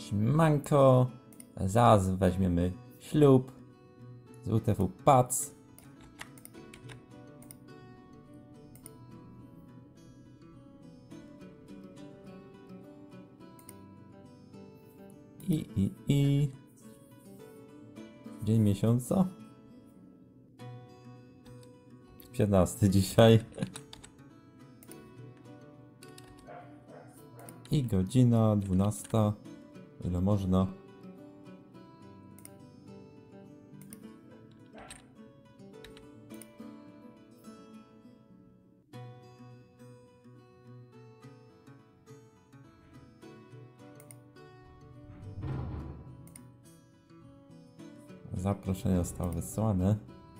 Siemanko, zaraz weźmiemy ślub z UTW Pac. I dzień miesiąca? 15 dzisiaj. I godzina 12. Ile można? Zaproszenie zostało wysłane.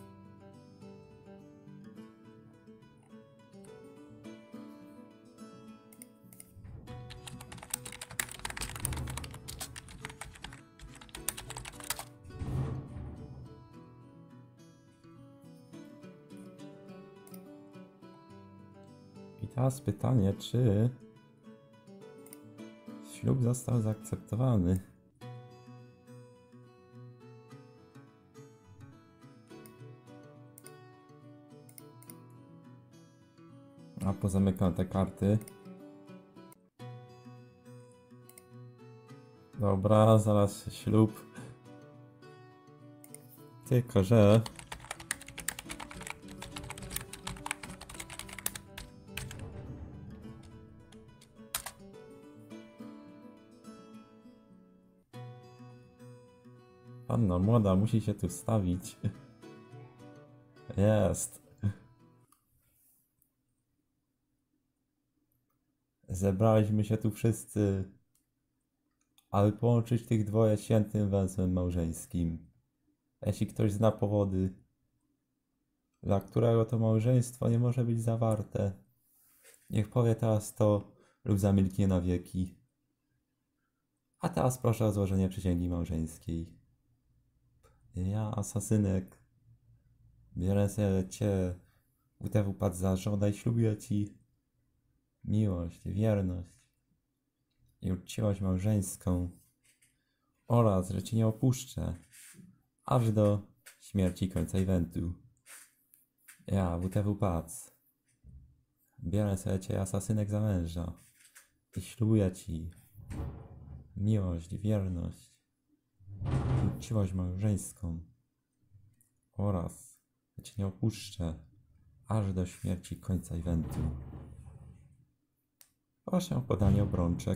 I teraz pytanie, czy ślub został zaakceptowany? A pozamykam te karty. Dobra, zaraz ślub. Tylko że... Panna młoda musi się tu stawić. Jest. Zebraliśmy się tu wszyscy, aby połączyć tych dwoje świętym węzłem małżeńskim. Jeśli ktoś zna powody, dla którego to małżeństwo nie może być zawarte, niech powie teraz to lub zamilknie na wieki. A teraz proszę o złożenie przysięgi małżeńskiej. Ja, asasynek, biorę sobie cię, UTW Pac za żonę i ślubuję ci miłość, wierność i uczciwość małżeńską oraz, że cię nie opuszczę aż do śmierci końca eventu. Ja, WTW Pac, biorę sobie cię, asasynek, za męża i ślubuję ci miłość, wierność i uczciwość małżeńską oraz, że cię nie opuszczę aż do śmierci końca eventu. Proszę o podanie obrączek.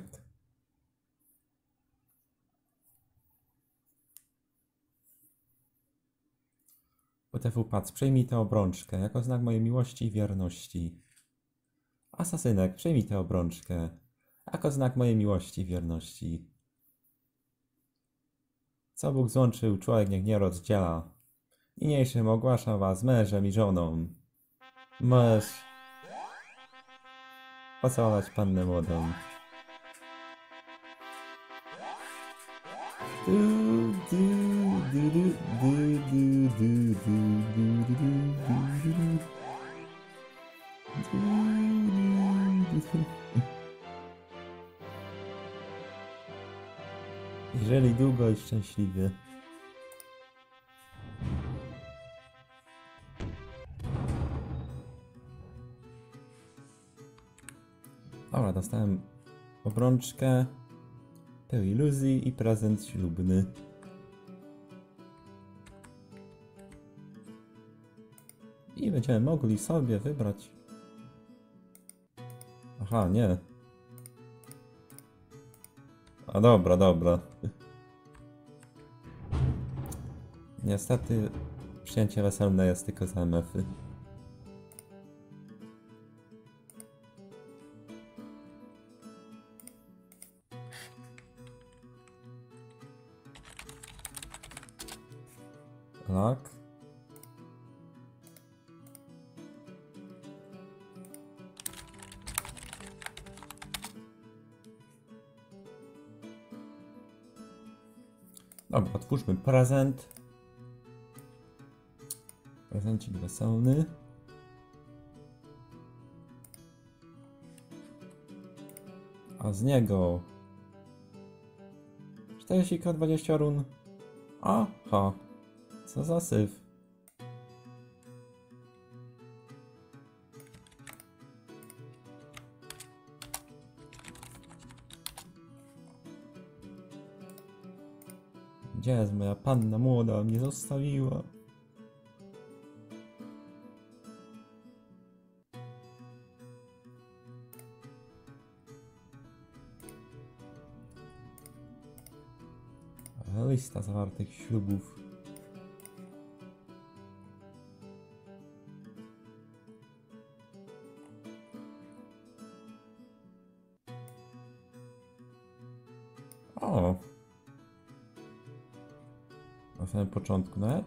UTW Pac, przyjmij tę obrączkę jako znak mojej miłości i wierności. Asasynek, przyjmij tę obrączkę jako znak mojej miłości i wierności. Co Bóg złączył, człowiek niech nie rozdziela. Niniejszym ogłaszam was mężem i żoną. Możesz pocałować pannę młodą. Jeżeli długo i szczęśliwie. Dobra, dostałem obrączkę, pył iluzji i prezent ślubny. I będziemy mogli sobie wybrać... Aha, nie. A dobra, dobra. Niestety przyjęcie weselne jest tylko za MF-y. Tak. Dobra, otwórzmy prezent. Prezencik weselny. A z niego 40k 20 run. Aha. Co za syf. Gdzie jest moja panna młoda? Mnie zostawiła. Lista zawartych ślubów. O! Na samym początku nawet?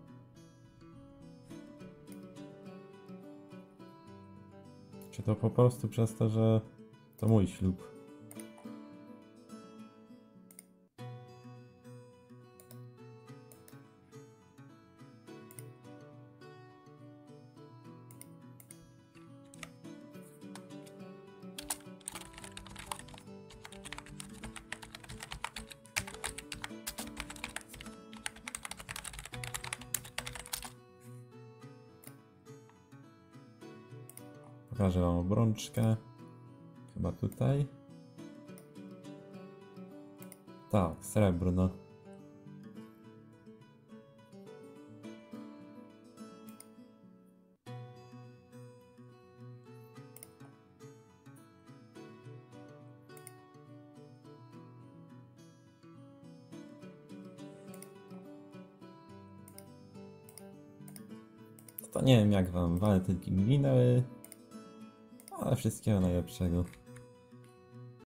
Czy to po prostu przez to, że to mój ślub? Pokażę wam obrączkę. Chyba tutaj. Tak, srebrno. To nie wiem jak wam walentynki minęły, ale wszystkiego najlepszego.